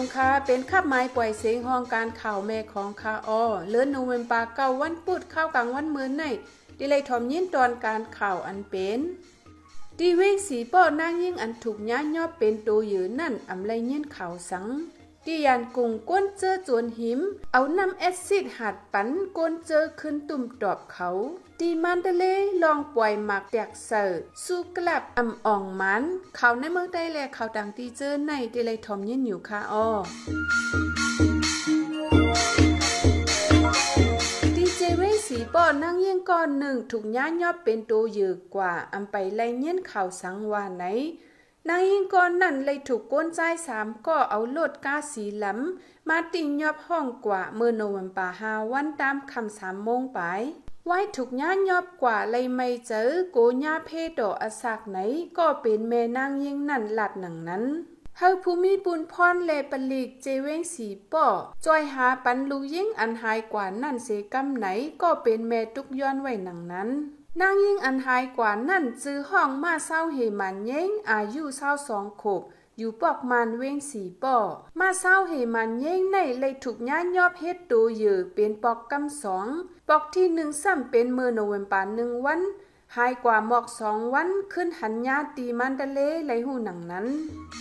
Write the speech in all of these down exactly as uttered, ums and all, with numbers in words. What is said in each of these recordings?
คาเป็นขับไม้ปล่อยเสียงห้องการข่าวแม่ของคาอ้อเลือนโนเวมปาเก้าวันปุดเข้ากลางวันมื้อในดิเลยถอมยินตอนการข่าวอันเป็นดีเวงสีป้อนางยิ่งอันถูกย้ายยอบเป็นตัวยืนนั่นอำไลยินข่าวสังดิยานกุงก้นเจอจวนหิมเอาน้ำแอซิดหัดปันก้นเจอขึ้นตุ่มตอบเขาดีมันเดเลลองปล่อยหมักแตกเสิร์สู้กลับอ่ำอ่องมันเขาในเมืองได้แลเขาดังตีเจอในดิเลยถอมยินอยู่ค่ะอ้อสีป้อนนั่งยิ่งก้อนหนึ่งถูกย้ายยอบเป็นตัวยือกว่าอำไปไล่เงี้ยนข่าวสังวานไหนนางยิ่งก้อนนั่นเลยถูกก้นใจสามก็เอาโลดก้าสีหล้ำมาติงยอบห้องกว่าเมื่อโนวันป่าหาวันตามคำสามโมงไปไว้ถูกย้ายยอบกว่าเลยไม่เจอโกญาเพดออาศักไหนก็เป็นแม่นางยิ่งนั่นหลัดหนังนั้นเฮาภูมิบุญพรเลปลีกเจเวงสีป้อจอยหาปันลูกยิ่งอันหายกว่านั่นเสกำไหนก็เป็นแม่ตุกย้อนไว้หนังนั้นนางยิ่งอันหายกว่านั่นจื้อห้องมาเศร้าเหมันเย้งอายุเศร้าสองขบอยู่ปอกมันเวงสีป้อมาเศร้าเหมันเย้งในเลยถูกย้ายยอบเฮ็ดตัวเยือเป็นปอกกำสองปอกที่หนึ่งซ้ำเป็นมือโนเวมปาหนึ่งวันหายกว่าหมอกสองวันขึ้นหันญาตีมันทะเลไหลหูหนังนั้น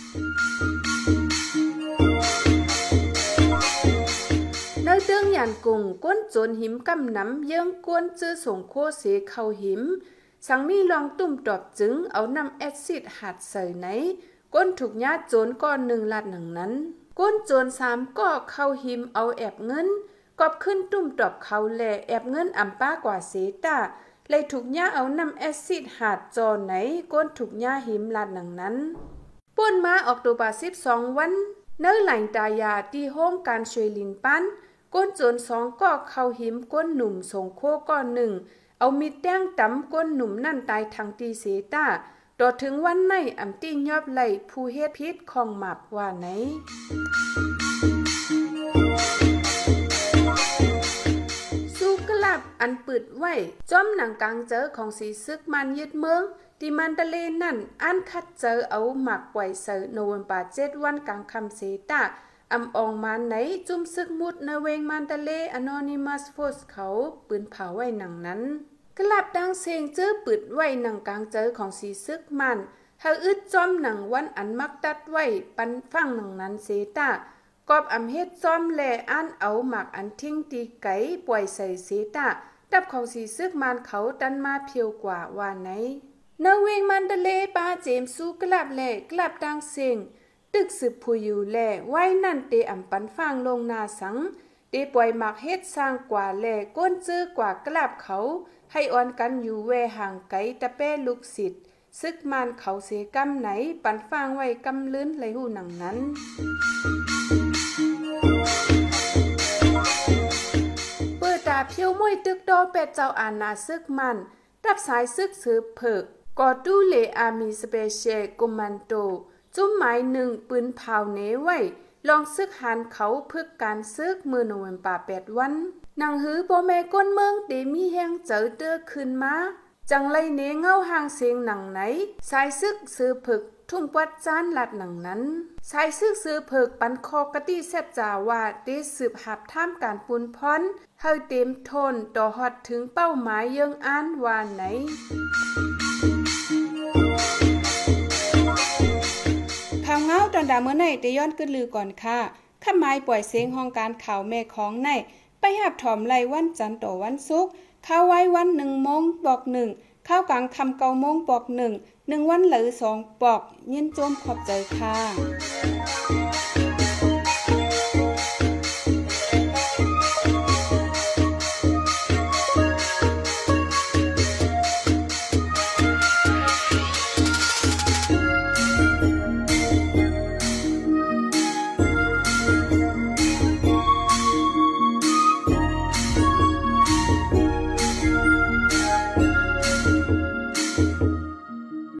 เนื้อเตื้องหยานกุงก้นโจนหิมกำน้ำเยื่องก้นจื้อส่งโคเสเข้าหิมสังมีลองตุ่มตอบจึงเอาน้ำแอซิดหัดใส่ไหนก้นถูกญาโจนก้อนหนึ่งลัดหนังนั้นก้นโจนสามก็เข้าหิมเอาแอบเงินกอบขึ้นตุ่มตอบเขาแหล่แอบเงินอ่ำป้ากว่าเสตาเลยถูกย่าเอาน้ำแอซิดหาดจอไหนก้นถูกย่าหิมลาดหนังนั้นป่นมาออกตัวบาสิบสองวันเนื้อหลังตายาที่ห้องการช่วยลินปั้นก้นโจนสองก็เข้าหิมก้นหนุ่มส่งโคก้อนหนึ่งเอามีดแต้งตำก้นหนุ่มนั่นตายทางตีเสตาต่อถึงวันในอ่ำตียอบไหลผู้เฮ็ดพิษของหมับว่าไหนอันปืดไว้จ้อมหนังกลางเจอของสีซึกมันยึดเมืองที่มันทะเลนั่นอันคัดเจอเอาหมักปล่อยเสือโนวันป่าเจ็ดวันกลางคำเสตาอำอองมันไหนจุ่มซึกมุดในเวงมันทะเลอนอนิมัสโฟสเขาปืนเผาไว้หนังนั้นกลับดังเสียงเจอปืดไว้หนังกลางเจอของสีซึกมันเฮาอึดจ้อมหนังวันอันมักตัดไว้ปันฟังหนังนั้นเสตากอบอำเฮ็ดซ้อมแลอันเอาหมักอันทิ้งตีไก่ปล่อยใส่เสตาดับของสีซึกมันเขาดันมาเพียวกว่าว่าไหนเนเวงมันทะเลปาเจมสู้กลับแลกลับดังเสียงตึกสืบผู้อยู่แลไว้นั่นเตอำปันฟังลงนาสังเตปล่อยหมักเฮ็ดสร้างกว่าแลก้นจื้อกว่ากลับเขาให้อ่อนกันอยู่แวห่างไกลตะแป้ลูกศิษย์ซึกมันเขาเสกำไหนปันฟังไว้กำลื้นไหลหูหนังนั้นตาเพียวมวยตึกดอเป็ดเจ้าอาณาซึกมันรับสายซึกสืบเผิกกอดูเลอามีสเปเชียลคอมมานโดจุ้มหมายหนึ่งปืนเผาเนไว้ลองซึกหันเขาพึกการซึกมือโนเวมป่าแปดวันนางหือโปแม่ก้นเมืองเดมีแหงเจอเตื้อขึ้นมาจังไรเนเงาห่างเสียงหนังไหนสายซึกสืบเผิกทุ่มปัดจานลัดหนังนั้นสายซึกซื้อเผิกปันคอกะตี้แซบจาว่าได้สืบหับท่ามการปุนพรเฮาเต็มทนต่อฮอดถึงเป้าหมายเยิงอ่านว่าไหนข่าวเงาตอนดาเมื่อไหนได้ย้อนขึ้นลือก่อนค่ะข้าไม้ปล่อยเสียงห้องการข่าวแม่ของในไปหับถอมไล่วันจันทร์ต่อวันศุกร์เข้าไว้วันหนึ่งโมงบอกหนึ่งเข้ากลางคำเก้าโมงบอกหนึ่งหนึ่งวันหรือสองปอกยินโจมขอบใจค่ะ